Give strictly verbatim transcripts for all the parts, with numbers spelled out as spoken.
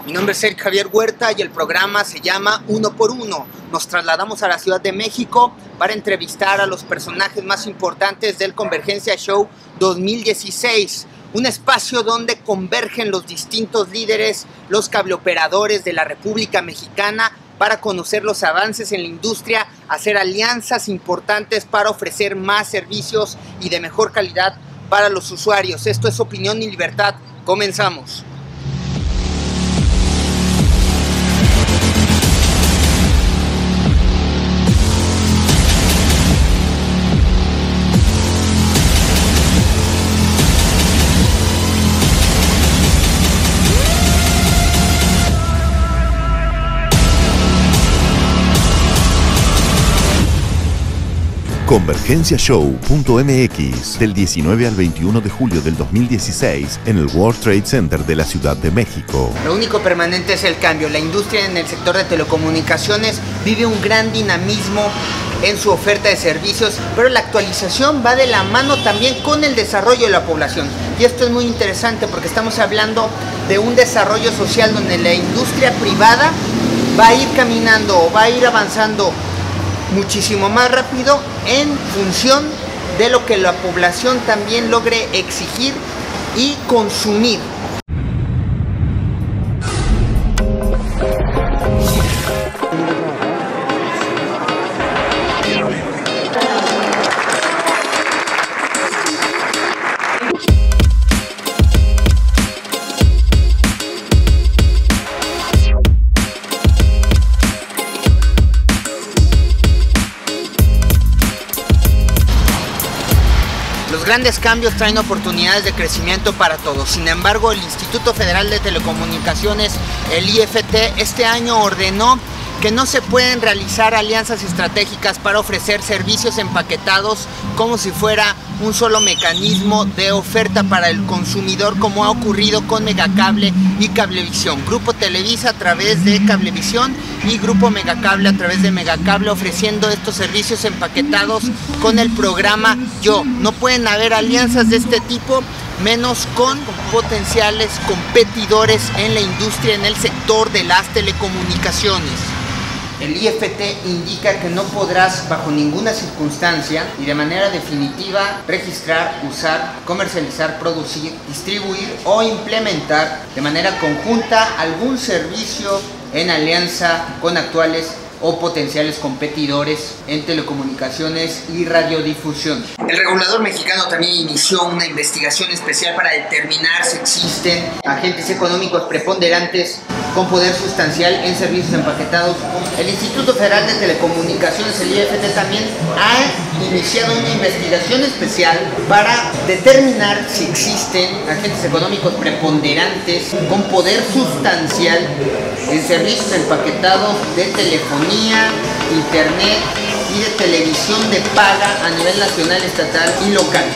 Mi nombre es Eric Javier Huerta y el programa se llama Uno por Uno. Nos trasladamos a la Ciudad de México para entrevistar a los personajes más importantes del Convergencia Show dos mil dieciséis. Un espacio donde convergen los distintos líderes, los cableoperadores de la República Mexicana para conocer los avances en la industria, hacer alianzas importantes para ofrecer más servicios y de mejor calidad para los usuarios. Esto es Opinión y Libertad. Comenzamos. Convergencia Show punto M X del diecinueve al veintiuno de julio del dos mil dieciséis en el World Trade Center de la Ciudad de México. Lo único permanente es el cambio. La industria en el sector de telecomunicaciones vive un gran dinamismo en su oferta de servicios, pero la actualización va de la mano también con el desarrollo de la población. Y esto es muy interesante porque estamos hablando de un desarrollo social donde la industria privada va a ir caminando o va a ir avanzando muchísimo más rápido en función de lo que la población también logre exigir y consumir. Los grandes cambios traen oportunidades de crecimiento para todos. Sin embargo, el Instituto Federal de Telecomunicaciones, el I F T, este año ordenó que no se pueden realizar alianzas estratégicas para ofrecer servicios empaquetados como si fuera un solo mecanismo de oferta para el consumidor, como ha ocurrido con Megacable y Cablevisión. Grupo Televisa a través de Cablevisión y Grupo Megacable a través de Megacable ofreciendo estos servicios empaquetados con el programa Yo. No pueden haber alianzas de este tipo, menos con potenciales competidores en la industria, en el sector de las telecomunicaciones. El I F T indica que no podrás bajo ninguna circunstancia y de manera definitiva registrar, usar, comercializar, producir, distribuir o implementar de manera conjunta algún servicio en alianza con actuales o potenciales competidores en telecomunicaciones y radiodifusión. El regulador mexicano también inició una investigación especial para determinar si existen agentes económicos preponderantes con poder sustancial en servicios empaquetados. El Instituto Federal de Telecomunicaciones, el I F T, también ha iniciado una investigación especial para determinar si existen agentes económicos preponderantes con poder sustancial en servicios empaquetados de telefonía, internet y de televisión de paga a nivel nacional, estatal y local.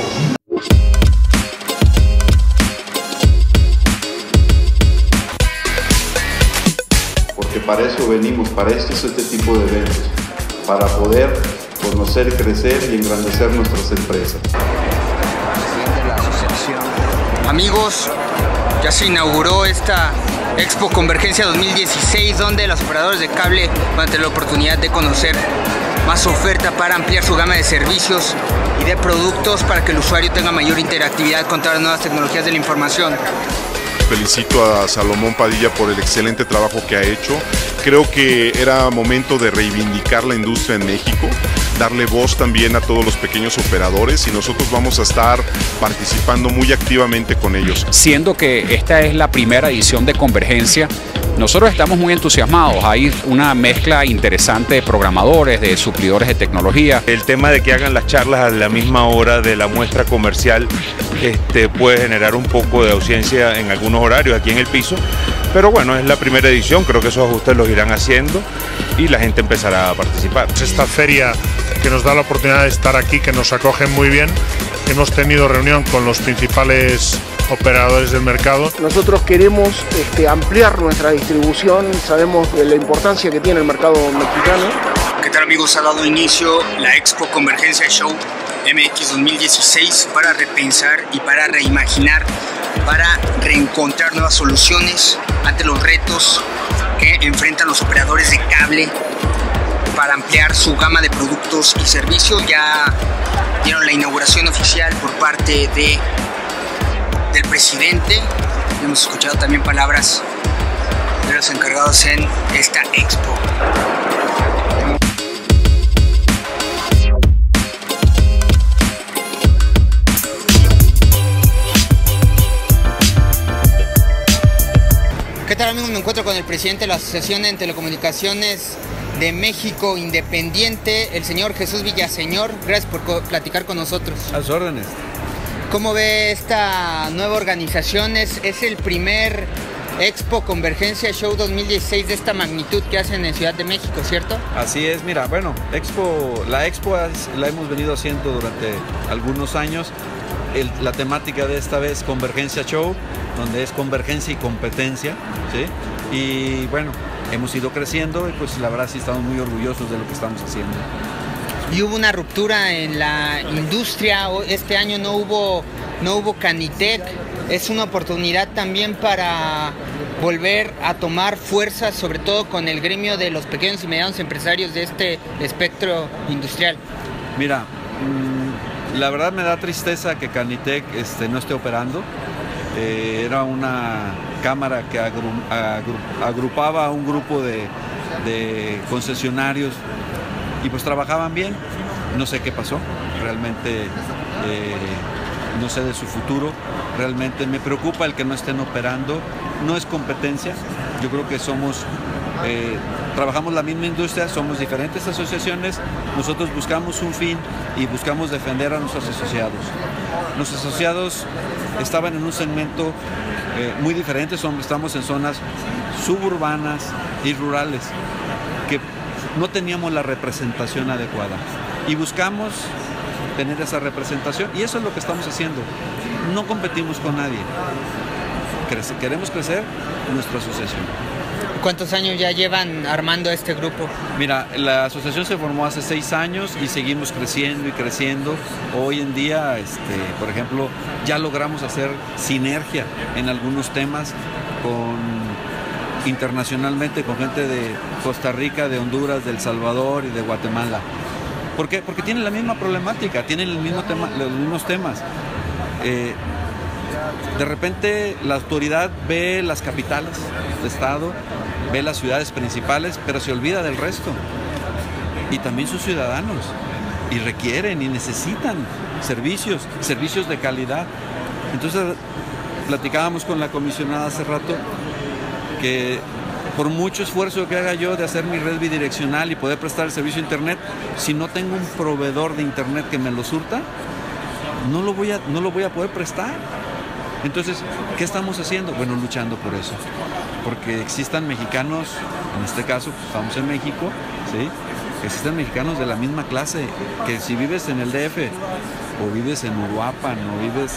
Porque para eso venimos, para esto es este tipo de eventos, para poder conocer, crecer y engrandecer nuestras empresas. Presidente de la asociación. Amigos, ya se inauguró esta Expo Convergencia dos mil dieciséis, donde los operadores de cable van a tener la oportunidad de conocer más oferta para ampliar su gama de servicios y de productos para que el usuario tenga mayor interactividad con todas las nuevas tecnologías de la información. Felicito a Salomón Padilla por el excelente trabajo que ha hecho. Creo que era momento de reivindicar la industria en México, darle voz también a todos los pequeños operadores y nosotros vamos a estar participando muy activamente con ellos. Siendo que esta es la primera edición de Convergencia, nosotros estamos muy entusiasmados. Hay una mezcla interesante de programadores, de suplidores de tecnología. El tema de que hagan las charlas a la misma hora de la muestra comercial este, puede generar un poco de ausencia en algunos horarios aquí en el piso, pero bueno, es la primera edición, creo que esos ajustes los irán haciendo y la gente empezará a participar. Esta feria que nos da la oportunidad de estar aquí, que nos acogen muy bien, hemos tenido reunión con los principales operadores del mercado. Nosotros queremos este, ampliar nuestra distribución, sabemos de la importancia que tiene el mercado mexicano. ¿Qué tal, amigos? Ha dado inicio la Expo Convergencia Show M X dos mil dieciséis para repensar y para reimaginar, para reencontrar nuevas soluciones ante los retos que enfrentan los operadores de cable para ampliar su gama de productos y servicios. Ya dieron la inauguración oficial por parte de, del presidente. Hemos escuchado también palabras de los encargados en esta expo. ¿Qué tal, amigos? Me encuentro con el presidente de la Asociación en Telecomunicaciones de México Independiente, el señor Jesús Villaseñor. Gracias por platicar con nosotros. A sus órdenes. ¿Cómo ve esta nueva organización? Es, es el primer Expo Convergencia Show dos mil dieciséis de esta magnitud que hacen en Ciudad de México, ¿cierto? Así es, mira, bueno, Expo, la Expo la hemos venido haciendo durante algunos años. El, la temática de esta vez Convergencia Show, donde es convergencia y competencia, ¿sí? Y bueno, hemos ido creciendo y pues la verdad sí estamos muy orgullosos de lo que estamos haciendo. Y hubo una ruptura en la industria, este año no hubo, no hubo Canitec, es una oportunidad también para volver a tomar fuerza, sobre todo con el gremio de los pequeños y medianos empresarios de este espectro industrial. Mira, mmm, la verdad me da tristeza que Canitec este, no esté operando. Eh, era una cámara que agru agru agrupaba a un grupo de, de concesionarios y pues trabajaban bien. No sé qué pasó, realmente eh, no sé de su futuro, realmente me preocupa el que no estén operando. No es competencia, yo creo que somos, eh, trabajamos la misma industria, somos diferentes asociaciones, nosotros buscamos un fin y buscamos defender a nuestros asociados. Nuestros asociados estaban en un segmento eh, muy diferente, son, estamos en zonas suburbanas y rurales, que no teníamos la representación adecuada y buscamos tener esa representación y eso es lo que estamos haciendo. No competimos con nadie, Crece, queremos crecer nuestra asociación. ¿Cuántos años ya llevan armando este grupo? Mira, la asociación se formó hace seis años y seguimos creciendo y creciendo. Hoy en día, este, por ejemplo, ya logramos hacer sinergia en algunos temas con, internacionalmente con gente de Costa Rica, de Honduras, de El Salvador y de Guatemala. ¿Por qué? Porque tienen la misma problemática, tienen el mismo tema, los mismos temas. Eh, de repente la autoridad ve las capitales de estado, ve las ciudades principales, pero se olvida del resto. Y también sus ciudadanos. Y requieren y necesitan servicios, servicios de calidad. Entonces, platicábamos con la comisionada hace rato que por mucho esfuerzo que haga yo de hacer mi red bidireccional y poder prestar el servicio de internet, si no tengo un proveedor de internet que me lo surta, no lo voy a, no lo voy a poder prestar. Entonces, ¿qué estamos haciendo? Bueno, luchando por eso. Porque existan mexicanos, en este caso, pues, estamos en México, ¿sí? Existen mexicanos de la misma clase, que si vives en el D F, o vives en Uruapan, o vives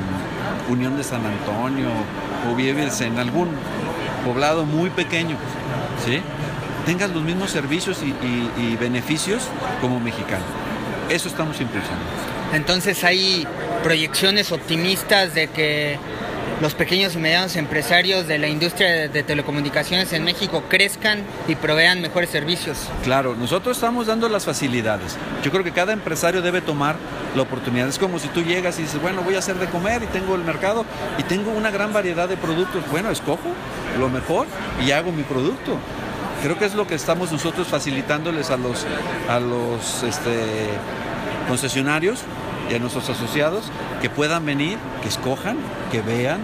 en Unión de San Antonio, o vives en algún poblado muy pequeño, ¿sí? Tengas los mismos servicios y, y, y beneficios como mexicano. Eso estamos impulsando. Entonces hay proyecciones optimistas de que los pequeños y medianos empresarios de la industria de, de telecomunicaciones en México crezcan y provean mejores servicios. Claro, nosotros estamos dando las facilidades. Yo creo que cada empresario debe tomar la oportunidad. Es como si tú llegas y dices, bueno, voy a hacer de comer y tengo el mercado y tengo una gran variedad de productos. Bueno, escojo lo mejor y hago mi producto. Creo que es lo que estamos nosotros facilitándoles a los, a los este, concesionarios y a nuestros asociados, que puedan venir, que escojan, que vean,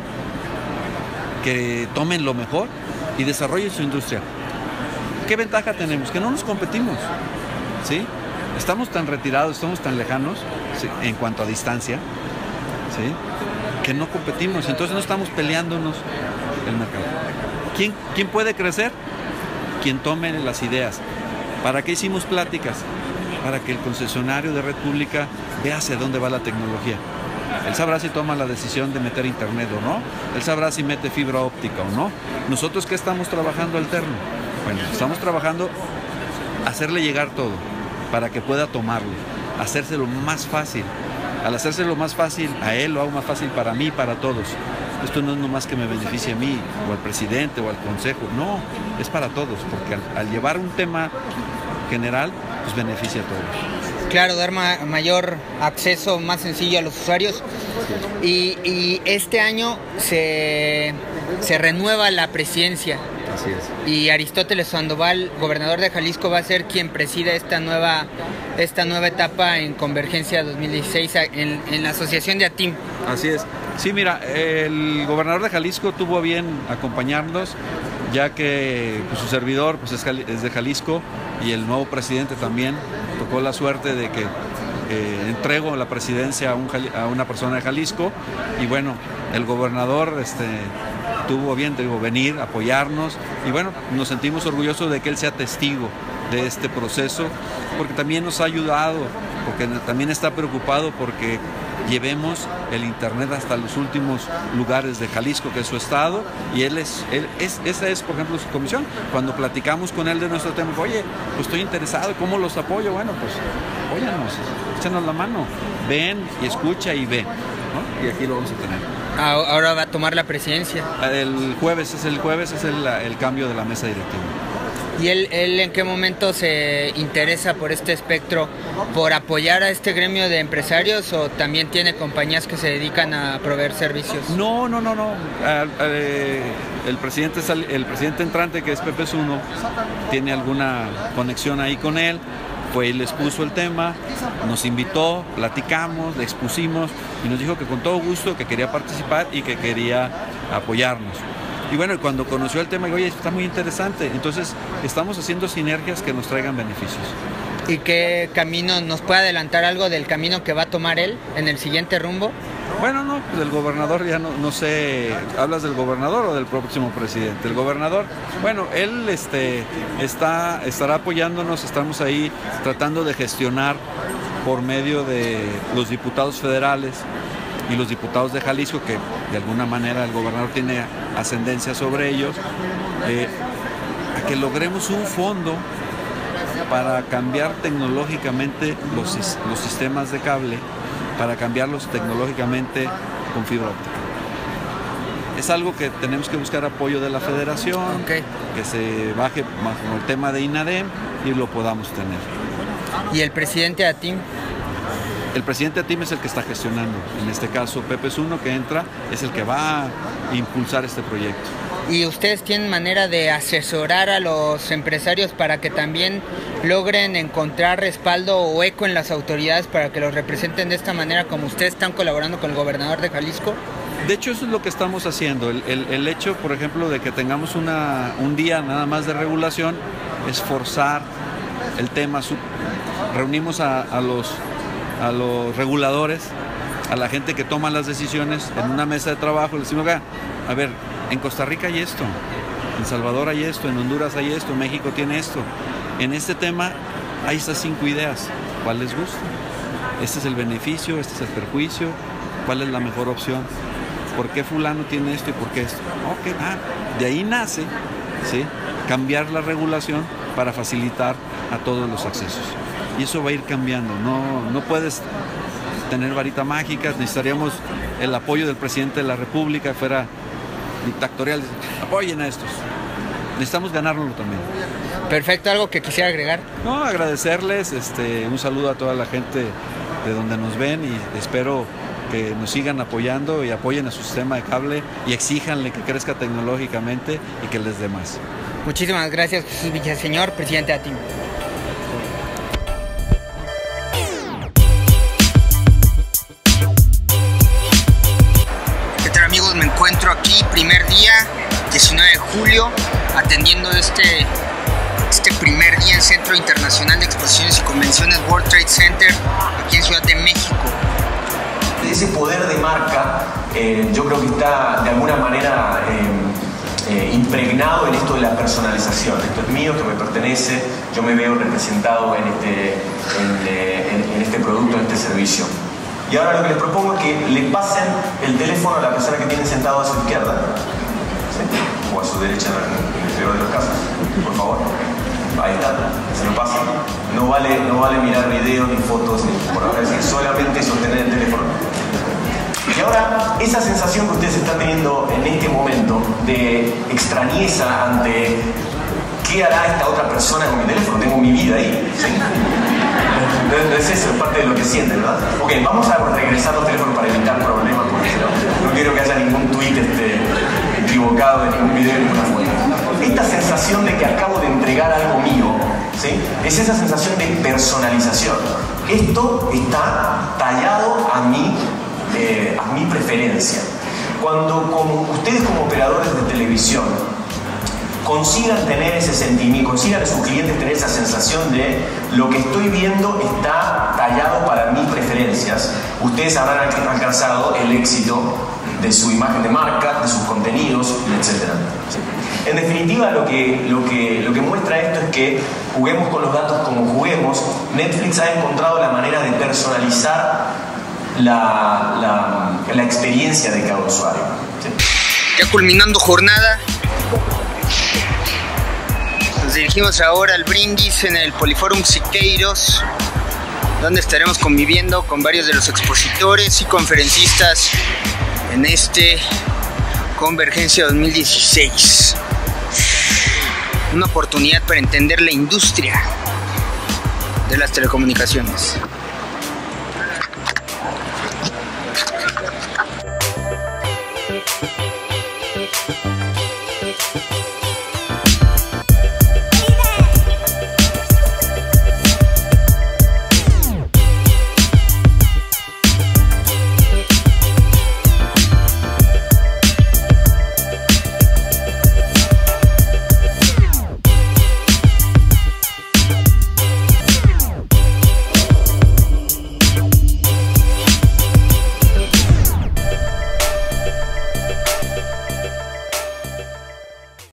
que tomen lo mejor y desarrollen su industria. ¿Qué ventaja tenemos? Que no nos competimos, ¿sí? Estamos tan retirados, estamos tan lejanos, ¿sí?, en cuanto a distancia, ¿sí?, que no competimos, entonces no estamos peleándonos el mercado. ¿Quién, quién puede crecer? Quien tome las ideas. ¿Para qué hicimos pláticas? Para que el concesionario de red pública vea hacia dónde va la tecnología. Él sabrá si toma la decisión de meter internet o no. Él sabrá si mete fibra óptica o no. ¿Nosotros qué estamos trabajando alterno? Bueno, estamos trabajando hacerle llegar todo para que pueda tomarlo, hacérselo más fácil. Al hacérselo más fácil a él, lo hago más fácil para mí y para todos. esto no es nomás que me beneficie a mí, o al presidente, o al consejo, no, es para todos, porque al, al llevar un tema general, pues beneficia a todos. Claro, dar ma mayor acceso más sencillo a los usuarios. Y, y este año se, se renueva la presidencia. Así es. Y Aristóteles Sandoval, gobernador de Jalisco, va a ser quien presida esta nueva, esta nueva etapa en Convergencia dos mil dieciséis en, en la asociación de ATIM. Así es. Sí, mira, el gobernador de Jalisco tuvo a bien acompañarnos, ya que pues, su servidor pues, es, es de Jalisco y el nuevo presidente también tocó la suerte de que eh, entrego la presidencia a, un, a una persona de Jalisco y bueno, el gobernador este, tuvo bien digo, venir, apoyarnos y bueno, nos sentimos orgullosos de que él sea testigo de este proceso porque también nos ha ayudado, porque también está preocupado porque llevemos el internet hasta los últimos lugares de Jalisco, que es su estado, y él es, él es, esa es, por ejemplo, su comisión. Cuando platicamos con él de nuestro tema, oye, pues estoy interesado, ¿cómo los apoyo? Bueno, pues, óyanos, échanos la mano, ven y escucha y ve, ¿no? Y aquí lo vamos a tener. Ahora va a tomar la presidencia. El jueves es el jueves es el, el cambio de la mesa directiva. ¿Y él, él en qué momento se interesa por este espectro, por apoyar a este gremio de empresarios o también tiene compañías que se dedican a proveer servicios? No, no, no, no. El presidente, el presidente entrante, que es Pepe Zuno, tiene alguna conexión ahí con él, fue y les puso el tema, nos invitó, platicamos, le expusimos y nos dijo que con todo gusto, que quería participar y que quería apoyarnos. Y bueno, cuando conoció el tema, digo, oye, está muy interesante. Entonces, estamos haciendo sinergias que nos traigan beneficios. ¿Y qué camino, nos puede adelantar algo del camino que va a tomar él en el siguiente rumbo? Bueno, no, pues el gobernador ya no, no sé, ¿hablas del gobernador o del próximo presidente? El gobernador, bueno, él este, está, estará apoyándonos, estamos ahí tratando de gestionar por medio de los diputados federales y los diputados de Jalisco, que de alguna manera el gobernador tiene ascendencia sobre ellos, eh, a que logremos un fondo para cambiar tecnológicamente los, los sistemas de cable, para cambiarlos tecnológicamente con fibra óptica. Es algo que tenemos que buscar apoyo de la federación, okay, que se baje bajo el tema de INADEM y lo podamos tener. ¿Y el presidente de ATIM? El presidente de ATIM es el que está gestionando. En este caso, Pepe Zuno, que entra, es el que va a impulsar este proyecto. ¿Y ustedes tienen manera de asesorar a los empresarios para que también logren encontrar respaldo o eco en las autoridades para que los representen de esta manera como ustedes están colaborando con el gobernador de Jalisco? De hecho, eso es lo que estamos haciendo. El, el, el hecho, por ejemplo, de que tengamos una, un día nada más de regulación es forzar el tema. Reunimos a, a los... a los reguladores, a la gente que toma las decisiones en una mesa de trabajo, les decimos, a ver, en Costa Rica hay esto, en Salvador hay esto, en Honduras hay esto, México tiene esto. En este tema hay estas cinco ideas, ¿cuál les gusta? Este es el beneficio, este es el perjuicio, ¿cuál es la mejor opción? ¿Por qué fulano tiene esto y por qué esto? Ok, ah, de ahí nace, ¿sí?, cambiar la regulación para facilitar a todos los accesos. Y eso va a ir cambiando, no, no puedes tener varita mágica, necesitaríamos el apoyo del presidente de la República, fuera dictatorial, apoyen a estos, necesitamos ganárnoslo también. Perfecto, ¿algo que quisiera agregar? No, agradecerles, este, un saludo a toda la gente de donde nos ven y espero que nos sigan apoyando y apoyen a su sistema de cable y exíjanle que crezca tecnológicamente y que les dé más. Muchísimas gracias, Jesús Villaseñor, presidente de ATIM. Amigos, me encuentro aquí, primer día, diecinueve de julio, atendiendo este, este primer día en Centro Internacional de Exposiciones y Convenciones World Trade Center, aquí en Ciudad de México. Ese poder de marca, eh, yo creo que está de alguna manera eh, eh, impregnado en esto de la personalización. Esto es mío, esto me pertenece, yo me veo representado en este, en, en, en este producto, en este servicio. Y ahora lo que les propongo es que le pasen el teléfono a la persona que tienen sentado a su izquierda, ¿sí?, o a su derecha en el peor de los casos, por favor. Ahí está, se lo pasan. No vale, no vale mirar videos ni fotos, ni por ahora, es decir, solamente sostener el teléfono. Y ahora, esa sensación que ustedes están teniendo en este momento de extrañeza ante qué hará esta otra persona con mi teléfono, tengo mi vida ahí, ¿sí? Es eso, es parte de lo que sienten, ¿verdad? Ok, vamos a regresar los teléfonos para evitar problemas, porque no, no quiero que haya ningún tweet este, equivocado de ningún video, de ninguna foto. Esta sensación de que acabo de entregar algo mío, ¿sí? Es esa sensación de personalización. Esto está tallado a mi, eh, a mi preferencia. Cuando como, ustedes como operadores de televisión consigan tener ese sentimiento, consigan a sus clientes tener esa sensación de lo que estoy viendo está tallado para mis preferencias, ustedes habrán alcanzado el éxito de su imagen de marca, de sus contenidos, etcétera. En definitiva, lo que, lo, que, lo que muestra esto es que juguemos con los datos como juguemos. Netflix ha encontrado la manera de personalizar la, la, la experiencia de cada usuario. ¿Sí? Ya culminando jornada, nos dirigimos ahora al brindis en el Poliforum Siqueiros, donde estaremos conviviendo con varios de los expositores y conferencistas en este Convergencia dos mil dieciséis. Una oportunidad para entender la industria de las telecomunicaciones. Thank you.